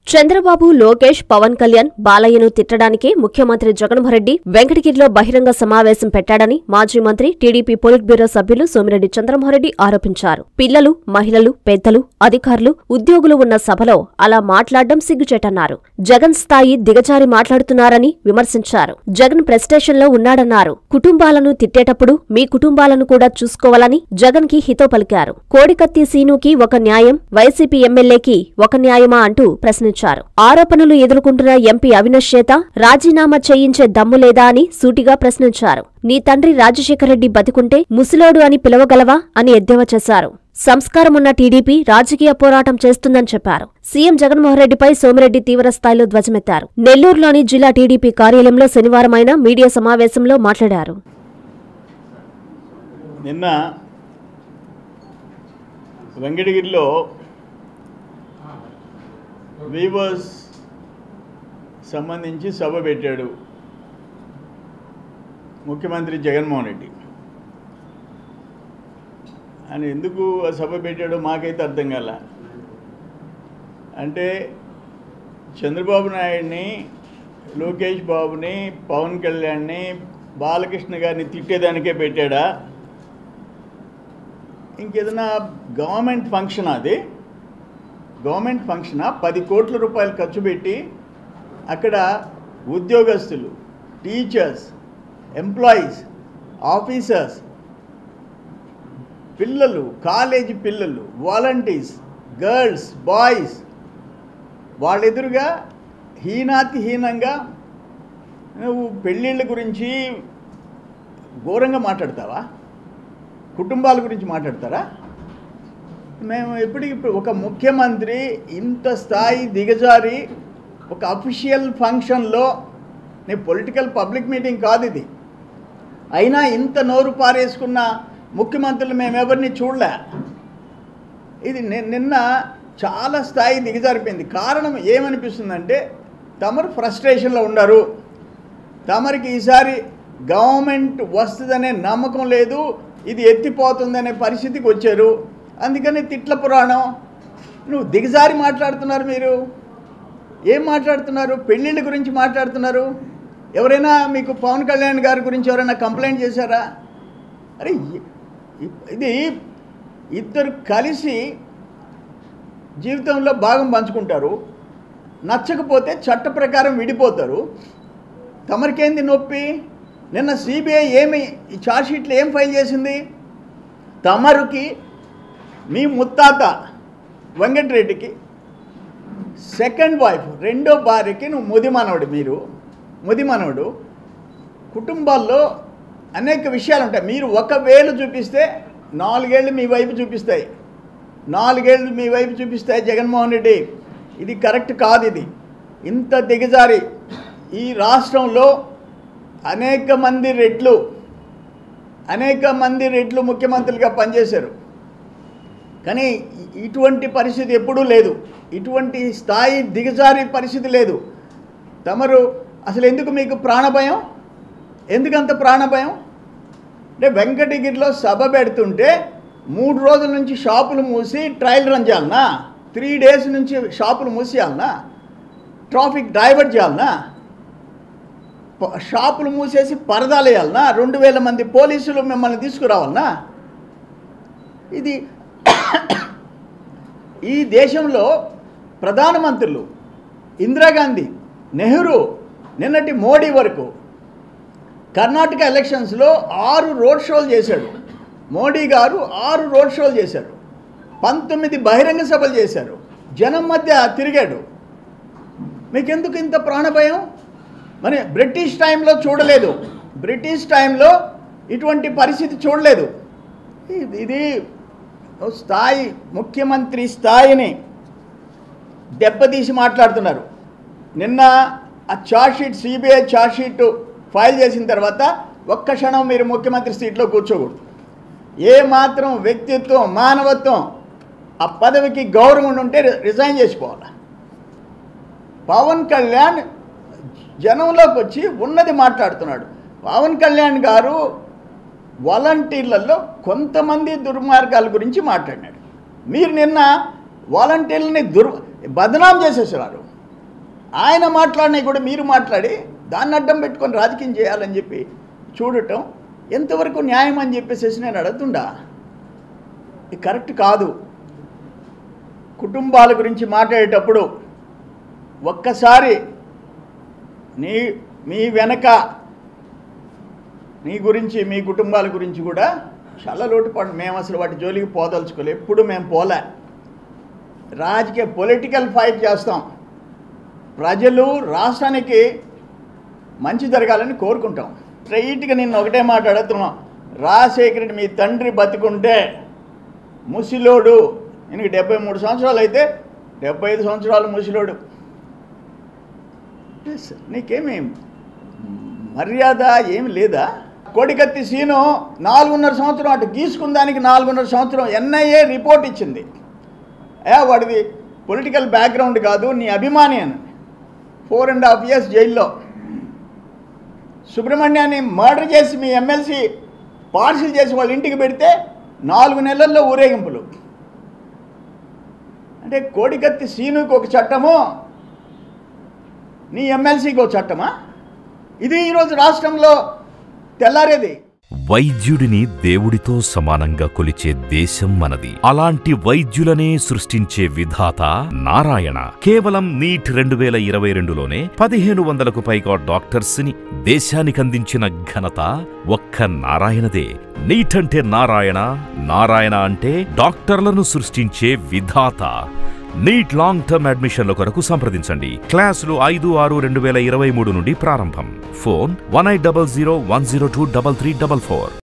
చంద్రబాబు, లోకేష్, పవన్ కళ్యాణ్, బాలయ్యను తిట్టడానికే ముఖ్యమంత్రి జగన్మోహన్ రెడ్డి వెంకటగిరిలో బహిరంగ సమావేశం పెట్టాడని మాజీ మంత్రి, టీడీపీ పొలిట్ బ్యూరో సభ్యులు సోమిరెడ్డి చంద్రమోహన్ రెడ్డి ఆరోపించారు. పిల్లలు, మహిళలు, పెద్దలు, అధికారులు, ఉద్యోగులు ఉన్న సభలో అలా మాట్లాడడం సిగ్గుచేటన్నారు. జగన్ స్థాయి దిగజారి మాట్లాడుతున్నారని విమర్శించారు. జగన్ ప్రెస్టేషన్లో ఉన్నాడన్నారు. కుటుంబాలను తిట్టేటప్పుడు మీ కుటుంబాలను కూడా చూసుకోవాలని జగన్ కి హితో పలికారు. కోడికత్తి సీనుకి ఒక న్యాయం, వైసీపీ ఎమ్మెల్యేకి ఒక న్యాయమా అంటూ ప్రశ్నించారు. ఆరోపణలు ఎదుర్కొంటున్న ఎంపీ అవినాష్ చేత రాజీనామా చేయించే దమ్ము లేదా అని సూటిగా ప్రశ్నించారు. నీ తండ్రి రాజశేఖర రెడ్డి బతికుంటే ముసలోడు అని పిలవగలవా అని ఎద్దేవా చేశారు. సంస్కారమున్న టీడీపీ రాజకీయ పోరాటం చేస్తుందని చెప్పారు. సీఎం జగన్మోహన్ రెడ్డిపై సోమిరెడ్డి తీవ్రస్థాయిలో ధ్వజమెత్తారు. నెల్లూరులోని జిల్లా టీడీపీ కార్యాలయంలో శనివారం ఆయన మీడియా సమావేశంలో మాట్లాడారు. నిన్న వెంకటగిరిలో వీవర్స్ సంబంధించి సభ పెట్టాడు ముఖ్యమంత్రి జగన్మోహన్ రెడ్డి. ఆయన ఎందుకు ఆ సభ పెట్టాడో మాకైతే అర్థం కాల. అంటే చంద్రబాబు నాయుడిని, లోకేష్ బాబుని, పవన్ కళ్యాణ్ని, బాలకృష్ణ గారిని తిట్టేదానికే పెట్టాడా, ఇంకేదైనా గవర్నమెంట్ ఫంక్షన్? అది గవర్నమెంట్ ఫంక్షనా? 10 కోట్ల రూపాయలు ఖర్చు పెట్టి అక్కడ ఉద్యోగస్తులు, టీచర్స్, ఎంప్లాయీస్, ఆఫీసర్స్, పిల్లలు, కాలేజీ పిల్లలు, వాలంటీర్స్, గర్ల్స్, బాయ్స్ వాళ్ళెదురుగా హీనంగా నువ్వు పెళ్ళిళ్ళ గురించి ఘోరంగా మాట్లాడతావా? కుటుంబాల గురించి మాట్లాడతారా? మేము ఎప్పటికిప్పుడు ఒక ముఖ్యమంత్రి ఇంత స్థాయి దిగజారి ఒక అఫీషియల్ ఫంక్షన్లో, నేను పొలిటికల్ పబ్లిక్ మీటింగ్ కాదు ఇది, అయినా ఇంత నోరు పారేసుకున్న ముఖ్యమంత్రులు మేమెవరిని చూడలే. ఇది నిన్న చాలా స్థాయి దిగజారిపోయింది. కారణం ఏమనిపిస్తుందంటే, తమరు ఫ్రస్ట్రేషన్లో ఉన్నారు, తమరికి ఈసారి గవర్నమెంట్ వస్తుందనే నమ్మకం లేదు, ఇది ఎత్తిపోతుందనే పరిస్థితికి వచ్చారు. అందుకని తిట్ల పురాణం. నువ్వు దిగజారి మాట్లాడుతున్నారు. మీరు ఏం మాట్లాడుతున్నారు? పెళ్ళిళ్ళ గురించి మాట్లాడుతున్నారు. ఎవరైనా మీకు పవన్ కళ్యాణ్ గారి గురించి ఎవరైనా కంప్లైంట్ చేశారా? అరే ఇది ఇద్దరు కలిసి జీవితంలో భాగం పంచుకుంటారు, నచ్చకపోతే చట్ట ప్రకారం విడిపోతారు. తమరికేంది నొప్పి? నిన్న సిబిఐ ఏమి ఈ ఛార్జ్షీట్లో ఏం ఫైల్ చేసింది? తమరుకి మీ ముత్తాత వెంకటరెడ్డికి సెకండ్ వైఫ్, రెండో భార్యకి నువ్వు ముదిమనవుడు. మీరు ముదిమనవుడు. కుటుంబాల్లో అనేక విషయాలు ఉంటాయి. మీరు ఒక వేలు చూపిస్తే 4 ఏళ్ళు మీ వైపు చూపిస్తాయి, 4 ఏళ్ళు మీ వైపు చూపిస్తాయి. జగన్మోహన్ రెడ్డి, ఇది కరెక్ట్ కాదు. ఇది ఇంత దిగజారి ఈ రాష్ట్రంలో అనేక మంది రెడ్లు ముఖ్యమంత్రులుగా పనిచేశారు, కానీ ఇటువంటి పరిస్థితి ఎప్పుడూ లేదు. ఇటువంటి స్థాయి దిగజారి పరిస్థితి లేదు. తమరు అసలు ఎందుకు మీకు ప్రాణభయం? ఎందుకంత ప్రాణభయం? అంటే వెంకటగిరిలో సభ పెడుతుంటే 3 రోజుల నుంచి షాపులు మూసి ట్రయల్ రన్ చేయాలనా? 3 డేస్ నుంచి షాపులు మూసేయాలనా? Traffic divert చేయాలనా? షాపులు మూసేసి పరదాలు వేయాలనా? 2000 మంది పోలీసులు మిమ్మల్ని తీసుకురావాలనా? ఇది ఈ దేశంలో ప్రధానమంత్రులు ఇందిరాగాంధీ, నెహ్రూ, నిన్నటి మోడీ వరకు కర్ణాటక ఎలక్షన్స్లో 6 రోడ్ షోలు చేశాడు మోడీ గారు. 6 రోడ్ షోలు చేశారు, 19 బహిరంగ సభలు చేశారు, జనం మధ్య తిరిగాడు. మీకెందుకు ఇంత ప్రాణభయం? మరి బ్రిటిష్ టైంలో చూడలేదు, బ్రిటిష్ టైంలో ఇటువంటి పరిస్థితి చూడలేదు. ఇది స్థాయి, ముఖ్యమంత్రి స్థాయిని దెబ్బతీసి మాట్లాడుతున్నారు. నిన్న ఆ ఛార్జ్షీట్, సిబిఐ ఛార్జ్షీట్ ఫైల్ చేసిన తర్వాత ఒక్క క్షణం మీరు ముఖ్యమంత్రి సీట్లో కూర్చోకూడదు. ఏ మాత్రం వ్యక్తిత్వం, మానవత్వం, ఆ పదవికి గౌరవం ఉంటే రిజైన్ చేసిపోవాలి. పవన్ కళ్యాణ్ జనంలోకి వచ్చి ఉన్నది మాట్లాడుతున్నాడు. పవన్ కళ్యాణ్ గారు వాలంటీర్లలో కొంతమంది దుర్మార్గాల గురించి మాట్లాడినాడు. మీరు నిన్న వాలంటీర్లని బదనాం చేసేసారు. ఆయన మాట్లాడినవి కూడా మీరు మాట్లాడి దాన్ని అడ్డం పెట్టుకొని రాజకీయం చేయాలని చెప్పి చూడటం ఎంతవరకు న్యాయం అని చెప్పేసి నేను అడుగుతుండా. ఇది కరెక్ట్ కాదు. కుటుంబాల గురించి మాట్లాడేటప్పుడు ఒక్కసారి మీ వెనక నీ గురించి మీ కుటుంబాల గురించి కూడా చాలా లోటుపాటు. మేము అసలు వాటి జోలికి పోదలుచుకోలే, ఎప్పుడు మేము పోలే. రాజకీయ పొలిటికల్ ఫైట్ చేస్తాం. ప్రజలు రాష్ట్రానికి మంచి జరగాలని కోరుకుంటాం. స్ట్రైట్గా నిన్న ఒకటే మాట అడుగుతున్నాం. రాజశేఖర రెడ్డి మీ తండ్రి బతికుంటే ముసిలోడు, ఈయనకి 73 సంవత్సరాలు అయితే 75 సంవత్సరాలు ముసిలోడు. నీకేమీ మర్యాద ఏమి లేదా? కోడికత్తి సీను 4.5 సంవత్సరం అటు గీసుకుందానికి 4.5 సంవత్సరం ఎన్ఐఏ రిపోర్ట్ ఇచ్చింది. వాడిది పొలిటికల్ బ్యాక్గ్రౌండ్ కాదు, నీ అభిమాని అని. 4.5 years జైల్లో. సుబ్రహ్మణ్యాన్ని మర్డర్ చేసి మీ ఎమ్మెల్సీ పార్సిల్ చేసి వాళ్ళ ఇంటికి పెడితే 4 నెలల్లో ఊరేగింపులు. అంటే కోడికత్తి సీనుకి ఒక చట్టము, నీ ఎమ్మెల్సీకి ఒక చట్టమా? ఇది ఈరోజు రాష్ట్రంలో తెల్లారేది. వైద్యుడిని దేవుడితో సమానంగా కొలిచే దేశం మనది. అలాంటి వైద్యులనే సృష్టించే విధాత నారాయణ. కేవలం నీట్ 2022లోనే 1500కు పైగా డాక్టర్స్ ని దేశానికందించిన ఘనత ఒక్క నారాయణదే. నీట్ అంటే నారాయణ, నారాయణ అంటే డాక్టర్లను సృష్టించే విధాత. నీట్ లాంగ్ టర్మ్ అడ్మిషన్ల కొరకు సంప్రదించండి. క్లాసులు 5/6/2023 నుండి ప్రారంభం. ఫోన్ 1800 102 3344.